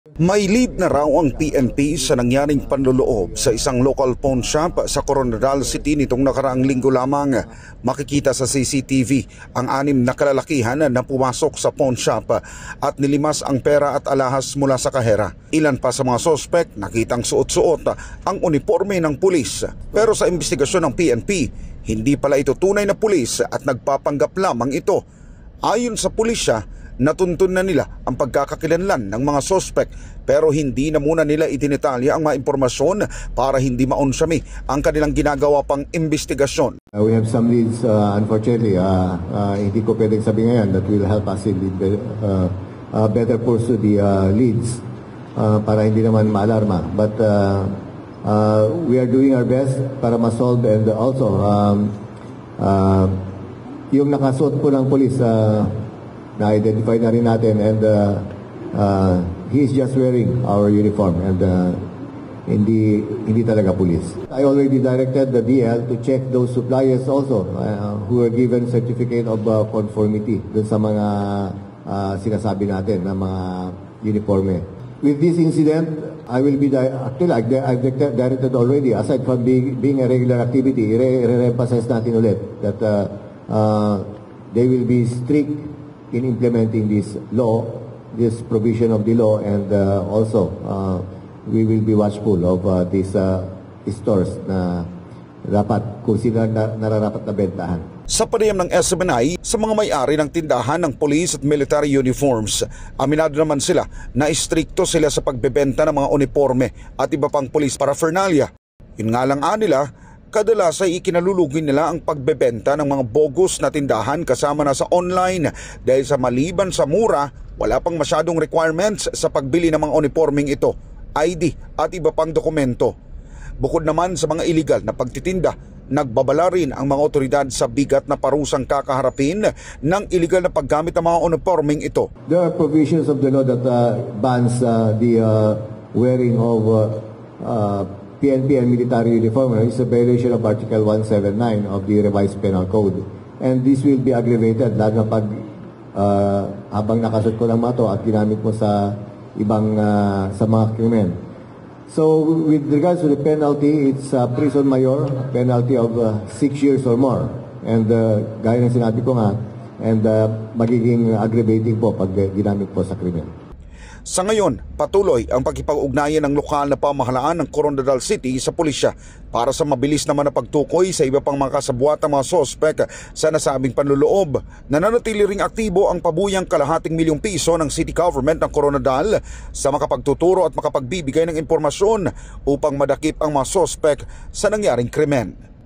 May lead na raw ang PNP sa nangyaring panloloob sa isang local pawn shop sa Coronadal City nitong nakaraang linggo lamang. Makikita sa CCTV ang 6 na kalalakihan na pumasok sa pawn shop at nilimas ang pera at alahas mula sa kahera. Ilan pa sa mga sospek nakitang suot-suot ang uniforme ng pulis. Pero sa investigasyon ng PNP, hindi pala ito tunay na pulis at nagpapanggap lamang ito. Ayon sa pulisya, natuntun na nila ang pagkakakilanlan ng mga sospek pero hindi na muna nila idinetalya ang mga impormasyon para hindi maunsyami ang kanilang ginagawa pang investigasyon. We have some leads, unfortunately, hindi ko pwedeng sabihin ngayon that will help us in better pursue the leads para hindi naman maalarma. But we are doing our best para ma-solve and also yung nakasuot po ng police, na-identify na rin natin and he is just wearing our uniform and hindi talaga police. I already directed the DL to check those suppliers also who were given certificate of conformity dun sa mga sinasabi natin na mga uniforme. With this incident, I will be actually I've directed already, aside from being a regular activity, re-emphasize natin ulit that they will be strict in implementing this law, this provision of the law, and also we will be watchful of these stores na dapat kung sila nararapat na bentahan. Sa panayam ng SMNI sa mga may-ari ng tindahan ng police at military uniforms, aminado naman sila na istrikto sila sa pagbebenta ng mga uniforme at iba pang police paraphernalia. Yun nga lang nila, kadalas ay ikinalulugi nila ang pagbebenta ng mga bogus na tindahan kasama na sa online dahil sa maliban sa mura, wala pang masyadong requirements sa pagbili ng mga uniforming ito, ID at iba pang dokumento. Bukod naman sa mga illegal na pagtitinda, nagbabala rin ang mga otoridad sa bigat na parusang kakaharapin ng illegal na paggamit ng mga uniforming ito. There are provisions of the law that bans the wearing of PNP and military uniform. Is a violation of Article 179 of the Revised Penal Code. And this will be aggravated lalo pag habang nakasuot ko ng mato at ginamit mo sa ibang sa mga krimen. So with regards to the penalty, it's prison mayor, penalty of 6 years or more. And gaya ng sinabi ko nga, and magiging aggravating po pag ginamit po sa krimen. Sa ngayon, patuloy ang pagkipag-ugnayan ng lokal na pamahalaan ng Coronadal City sa pulisya para sa mabilis naman na pagtukoy sa iba pang mga kasabwatang mga sospek sa nasabing panloloob. Nananatili ring aktibo ang pabuyang ₱250,000 ng city government ng Coronadal sa makapagtuturo at makapagbibigay ng impormasyon upang madakip ang mga sospek sa nangyaring krimen.